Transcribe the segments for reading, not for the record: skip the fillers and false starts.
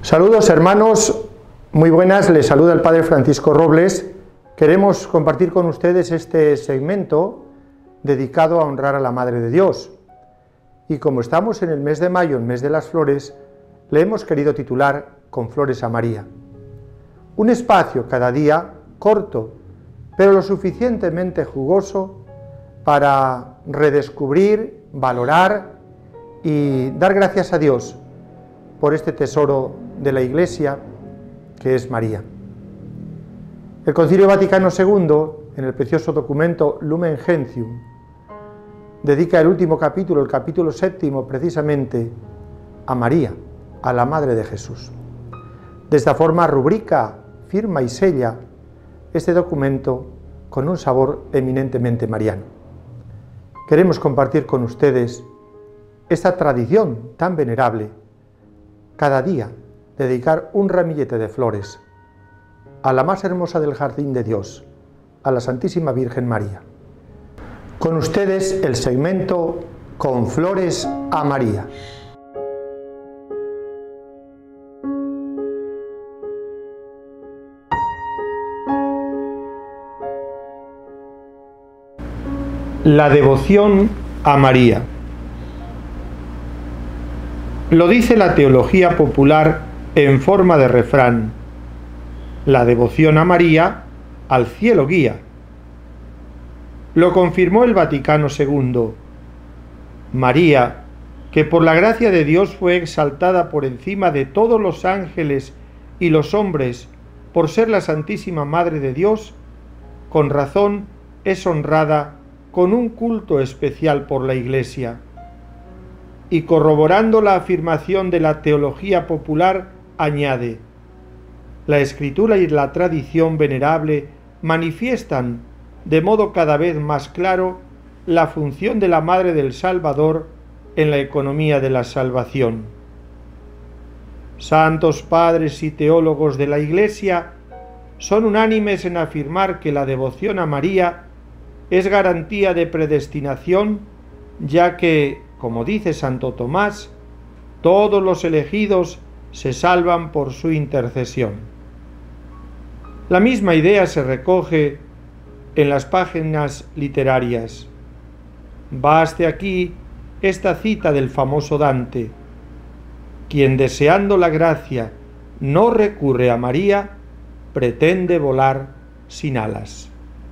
Saludos hermanos, muy buenas, les saluda el Padre Francisco Robles. Queremos compartir con ustedes este segmento dedicado a honrar a la Madre de Dios. Y como estamos en el mes de mayo, el mes de las flores, le hemos querido titular Con flores a María. Un espacio cada día corto, pero lo suficientemente jugoso para redescubrir, valorar y dar gracias a Dios por este tesoro de la Iglesia que es María. El Concilio Vaticano II, en el precioso documento Lumen Gentium, dedica el último capítulo, el capítulo 7, precisamente a María, a la Madre de Jesús. De esta forma rubrica, firma y sella este documento con un sabor eminentemente mariano. Queremos compartir con ustedes esta tradición tan venerable, cada día dedicar un ramillete de flores a la más hermosa del jardín de Dios, a la Santísima Virgen María. Con ustedes el segmento Con flores a María. La devoción a María. Lo dice la teología popular en forma de refrán: la devoción a María al cielo guía. Lo confirmó el Vaticano II. María, que por la gracia de Dios fue exaltada por encima de todos los ángeles y los hombres por ser la Santísima Madre de Dios, con razón es honrada con un culto especial por la Iglesia. Y corroborando la afirmación de la teología popular, añade: la Escritura y la tradición venerable manifiestan de modo cada vez más claro la función de la Madre del Salvador en la economía de la salvación. Santos padres y teólogos de la Iglesia son unánimes en afirmar que la devoción a María es garantía de predestinación, ya que, como dice Santo Tomás, todos los elegidos se salvan por su intercesión. La misma idea se recoge en las páginas literarias. Baste aquí esta cita del famoso Dante: quien deseando la gracia no recurre a María, pretende volar sin alas.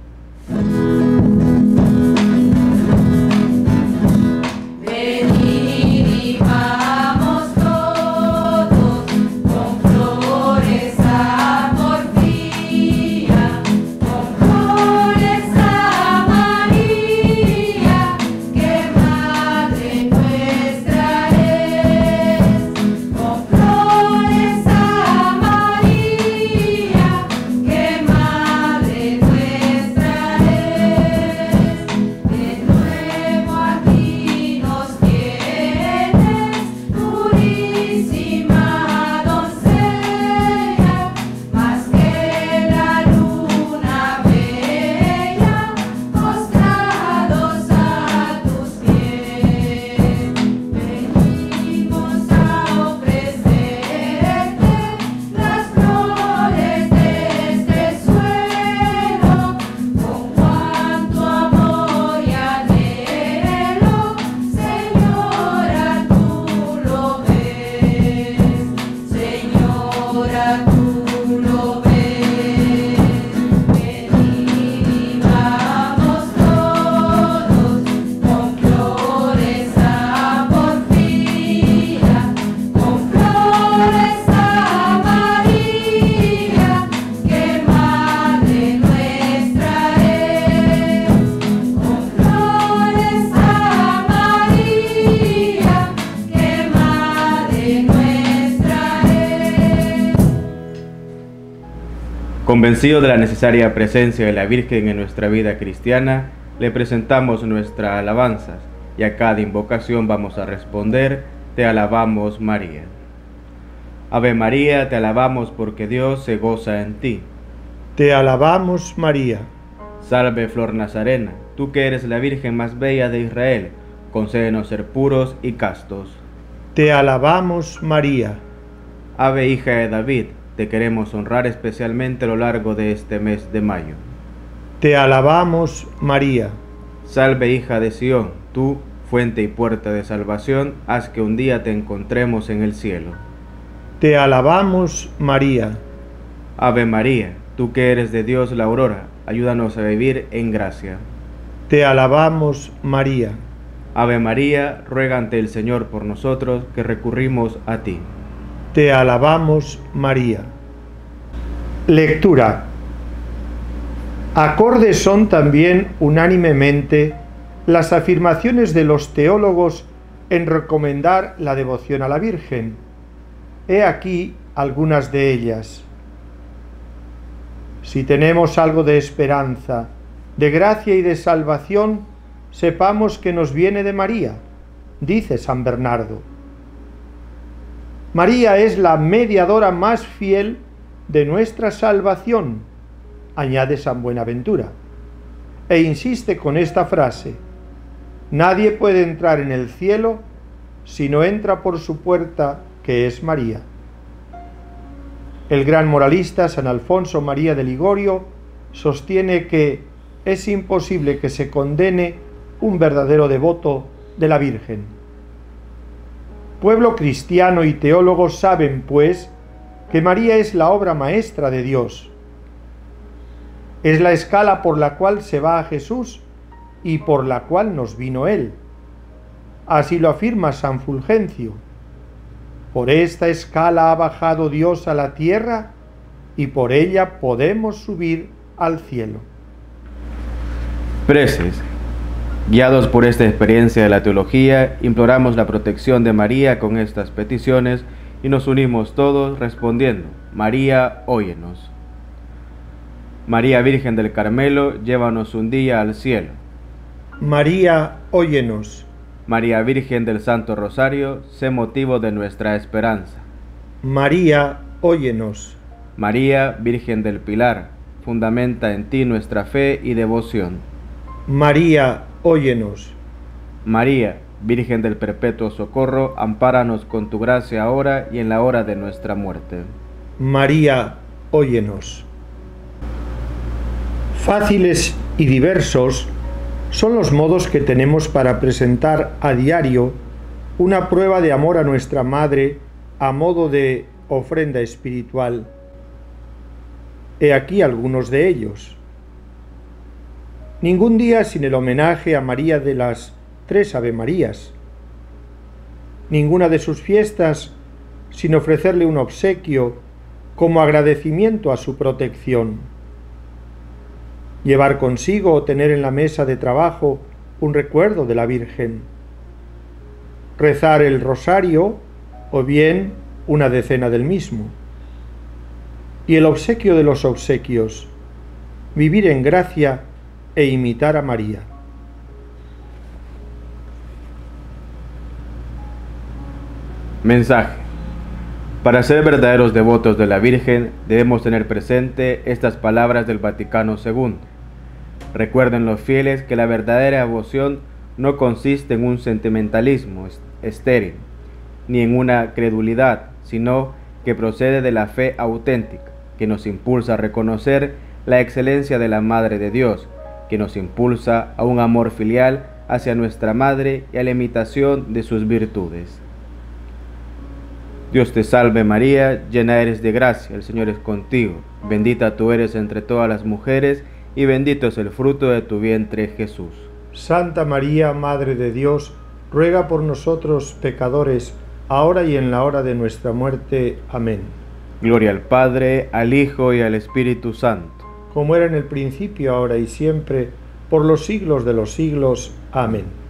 Convencido de la necesaria presencia de la Virgen en nuestra vida cristiana, le presentamos nuestras alabanzas y a cada invocación vamos a responder: te alabamos, María. Ave María, te alabamos porque Dios se goza en ti. Te alabamos, María. Salve, Flor Nazarena, tú que eres la Virgen más bella de Israel, concédenos ser puros y castos. Te alabamos, María. Ave hija de David, te queremos honrar especialmente a lo largo de este mes de mayo. Te alabamos, María. Salve hija de Sión, tú, fuente y puerta de salvación, haz que un día te encontremos en el cielo. Te alabamos, María. Ave María, tú que eres de Dios la aurora, ayúdanos a vivir en gracia. Te alabamos, María. Ave María, ruega ante el Señor por nosotros que recurrimos a ti. Te alabamos, María. Lectura. Acordes son también unánimemente las afirmaciones de los teólogos en recomendar la devoción a la Virgen. He aquí algunas de ellas. Si tenemos algo de esperanza, de gracia y de salvación, sepamos que nos viene de María, dice San Bernardo. María es la mediadora más fiel de nuestra salvación, añade San Buenaventura, e insiste con esta frase: nadie puede entrar en el cielo si no entra por su puerta, que es María. El gran moralista San Alfonso María de Ligorio sostiene que es imposible que se condene un verdadero devoto de la Virgen. Pueblo cristiano y teólogos saben, pues, que María es la obra maestra de Dios. Es la escala por la cual se va a Jesús y por la cual nos vino Él. Así lo afirma San Fulgencio. Por esta escala ha bajado Dios a la tierra y por ella podemos subir al cielo. Preces. Guiados por esta experiencia de la teología, imploramos la protección de María con estas peticiones y nos unimos todos respondiendo: María, óyenos. María Virgen del Carmelo, llévanos un día al cielo. María, óyenos. María Virgen del Santo Rosario, sé motivo de nuestra esperanza. María, óyenos. María Virgen del Pilar, fundamenta en ti nuestra fe y devoción. María, óyenos. María, Virgen del Perpetuo Socorro, ampáranos con tu gracia ahora y en la hora de nuestra muerte. María, óyenos. Fáciles y diversos son los modos que tenemos para presentar a diario una prueba de amor a nuestra Madre a modo de ofrenda espiritual. He aquí algunos de ellos. Ningún día sin el homenaje a María de las 3 Ave Marías. Ninguna de sus fiestas sin ofrecerle un obsequio como agradecimiento a su protección. Llevar consigo o tener en la mesa de trabajo un recuerdo de la Virgen. Rezar el rosario o bien una decena del mismo. Y el obsequio de los obsequios, vivir en gracia e imitar a María. Mensaje. Para ser verdaderos devotos de la Virgen debemos tener presente estas palabras del Vaticano II. Recuerden los fieles que la verdadera devoción no consiste en un sentimentalismo estéril, ni en una credulidad, sino que procede de la fe auténtica, que nos impulsa a reconocer la excelencia de la Madre de Dios, que nos impulsa a un amor filial hacia nuestra Madre y a la imitación de sus virtudes. Dios te salve María, llena eres de gracia, el Señor es contigo, bendita tú eres entre todas las mujeres, y bendito es el fruto de tu vientre, Jesús. Santa María, Madre de Dios, ruega por nosotros pecadores, ahora y en la hora de nuestra muerte. Amén. Gloria al Padre, al Hijo y al Espíritu Santo. Como era en el principio, ahora y siempre, por los siglos de los siglos. Amén.